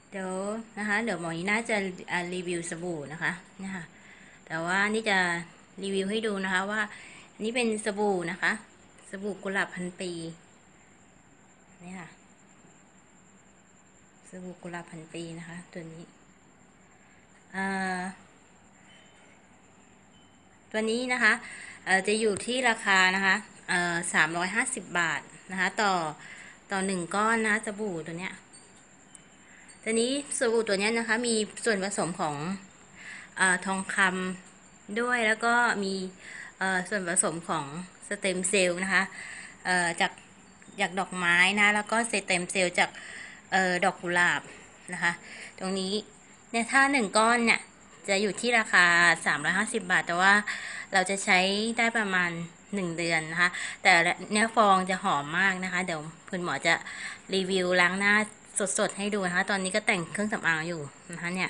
เดี๋ยวนะคะเดี๋ยวหมอน่าจะรีวิวสบู่นะคะเนี่ยค่ะแต่ว่านี่จะรีวิวให้ดูนะคะว่านี่เป็นสบู่นะคะสบู่กุหลาบพันปีนี่ค่ะสบู่กุหลาบพันปีนะคะตัวนี้ตัวนี้นะคะจะอยู่ที่ราคานะคะ350 บาทนะคะต่อ1 ก้อนนะสบู่ตัวเนี้ยตัวนี้สบู่ตัวนี้นะคะมีส่วนผสมของทองคำด้วยแล้วก็มีส่วนผสมของสเต็มเซลล์นะคะจากดอกไม้นะแล้วก็สเต็มเซลล์จากดอกกุหลาบนะคะตรงนี้เนี่ยถ้า1 ก้อนเนี่ยจะอยู่ที่ราคา350 บาทแต่ว่าเราจะใช้ได้ประมาณ1 เดือนนะคะแต่เนื้อฟองจะหอมมากนะคะเดี๋ยวคุณหมอจะรีวิวล้างหน้าสดๆให้ดูนะคะตอนนี้ก็แต่งเครื่องสำอางอยู่นะคะเนี่ย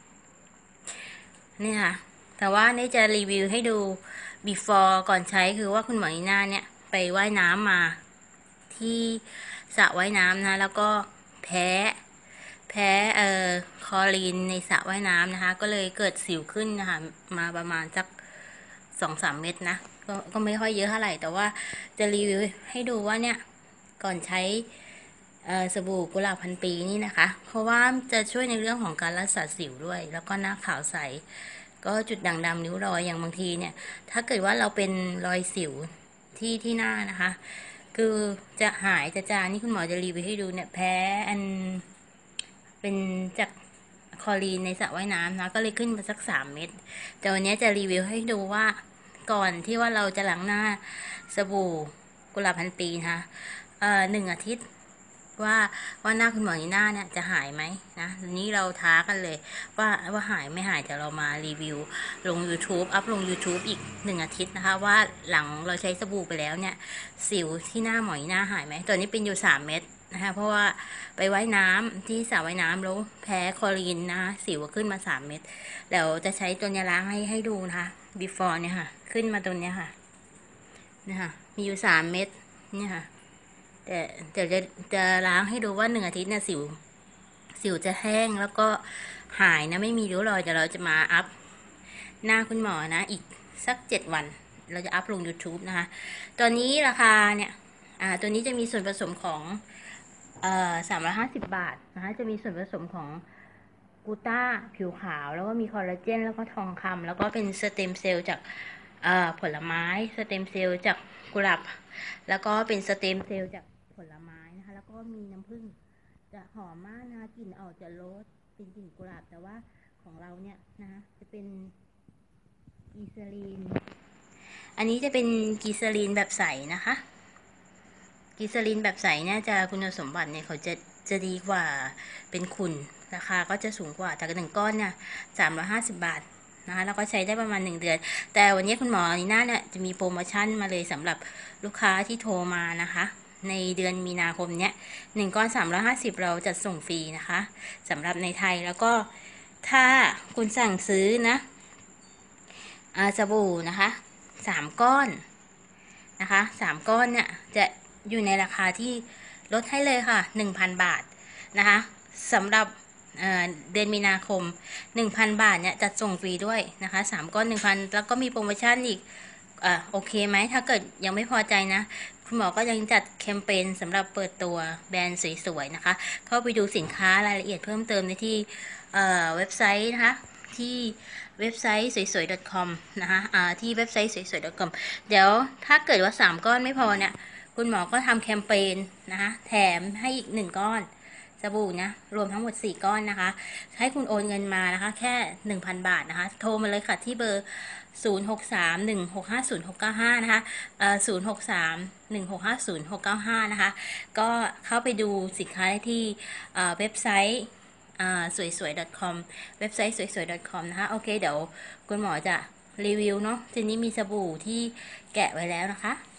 ค่ะแต่ว่านี่จะรีวิวให้ดู before ก่อนใช้คือว่าคุณหมอหน้าเนี่ยไปว่ายน้ำมาที่สระว่ายน้ำนะแล้วก็แพ้คลอรีนในสระว่ายน้ำนะคะก็เลยเกิดสิวขึ้นนะคะมาประมาณสัก2-3 เม็ดนะก็ไม่ค่อยเยอะเท่าไหร่แต่ว่าจะรีวิวให้ดูว่าเนี่ยก่อนใช้สบู่กุหลาบพันปีนี่นะคะเพราะว่าจะช่วยในเรื่องของการรักษาสิวด้วยแล้วก็หน้าขาวใสก็จุดด่างดำริ้วรอยอย่างบางทีเนี่ยถ้าเกิดว่าเราเป็นรอยสิวที่หน้านะคะคือจะหายจะจางนี่คุณหมอจะรีวิวให้ดูเนี่ยแพ้เป็นจากคลอรีนในสระว่ายน้ำนะก็เลยขึ้นมาสัก3 เม็ดแต่วันนี้จะรีวิวให้ดูว่าก่อนที่ว่าเราจะล้างหน้าสบู่กุหลาบพันปีนะคะ1 อาทิตย์ว่าหน้าคุณหมอหน้าเนี่ยจะหายไหมนะนี้เราท้ากันเลยว่าหายไม่หายจะเรามารีวิวลง YouTube อัพลง YouTube อีก1 อาทิตย์นะคะว่าหลังเราใช้สบู่ไปแล้วเนี่ยสิวที่หน้าหมอหน้าหายไหมตัวนี้เป็นอยู่3 เม็ดนะคะเพราะว่าไปไว้น้ำที่สระว่ายน้ำแล้วแพ้คลอรีนนะสิวขึ้นมา3 เม็ดแล้วจะใช้ตัวนี้ล้างให้ดูนะคะ before เนี่ยค่ะขึ้นมาตัวนี้ค่ะนะคะมีอยู่3 เม็ดเนี่ยค่ะแต่เดี๋ยวจะล้างให้ดูว่า1 อาทิตย์เนี่ยสิวจะแห้งแล้วก็หายนะไม่มีริ้วรอยเดี๋ยวเราจะมาอัพหน้าคุณหมอนะอีกสัก7 วันเราจะอัพลง YouTube นะคะตอนนี้ราคาเนี่ยตัวนี้จะมีส่วนผสมของ350 บาทนะคะจะมีส่วนผสมของกูต้าผิวขาวแล้วก็มีคอลลาเจนแล้วก็ทองคำแล้วก็เป็นสเต็มเซลล์จากผลไม้สเต็มเซลล์จากกุหลาบแล้วก็เป็นสเต็มเซลล์จากผลไม้นะคะแล้วก็มีน้ำผึ้งจะหอมมากนะคะกลิ่นออกจะโรสเป็นกลิ่นกุหลาบแต่ว่าของเราเนี่ยนะคะจะเป็นกีซาลีนอันนี้จะเป็นกีซาลีนแบบใสนะคะกีซาลีนแบบใสเนี่ยจะคุณสมบัติเนี่ยเขาจะดีกว่าเป็นขุ่นราคาก็จะสูงกว่าแต่1 ก้อนเนี่ย350 บาทนะคะแล้วก็ใช้ได้ประมาณ1 เดือนแต่วันนี้คุณหมอนีน่าเนี่ยจะมีโปรโมชั่นมาเลยสำหรับลูกค้าที่โทรมานะคะในเดือนมีนาคมเนี้ย1 ก้อน350เราจัดส่งฟรีนะคะสำหรับในไทยแล้วก็ถ้าคุณสั่งซื้อนะสบู่นะคะ3 ก้อนนะคะ3 ก้อนเนี่ยจะอยู่ในราคาที่ลดให้เลยค่ะ 1,000 บาทนะคะสำหรับเดือนมีนาคม 1,000 บาทเนี่ยจัดส่งฟรีด้วยนะคะ3 ก้อน 1,000แล้วก็มีโปรโมชั่นอีกโอเคไหมถ้าเกิดยังไม่พอใจนะคุณหมอก็ยังจัดแคมเปญสำหรับเปิดตัวแบรนด์สวยๆนะคะเข้าไปดูสินค้ารายละเอียดเพิ่มเติมในที่เว็บไซต์นะคะที่เว็บไซต์สวยๆ .com นะคะที่เว็บไซต์สวยๆ .com เดี๋ยวถ้าเกิดว่า3 ก้อนไม่พอเนี่ยคุณหมอก็ทำแคมเปญนะคะแถมให้อีก1 ก้อนสบู่นะรวมทั้งหมด4 ก้อนนะคะให้คุณโอนเงินมานะคะแค่ 1,000 บาทนะคะโทรมาเลยค่ะที่เบอร์0631650695นะคะ0631650695นะคะก็เข้าไปดูสินค้าได้ที่เว็บไซต์สวยๆ .com เว็บไซต์สวยๆ .com นะคะโอเคเดี๋ยวคุณหมอจะรีวิวเนาะทีนี้มีสบู่ที่แกะไว้แล้วนะคะ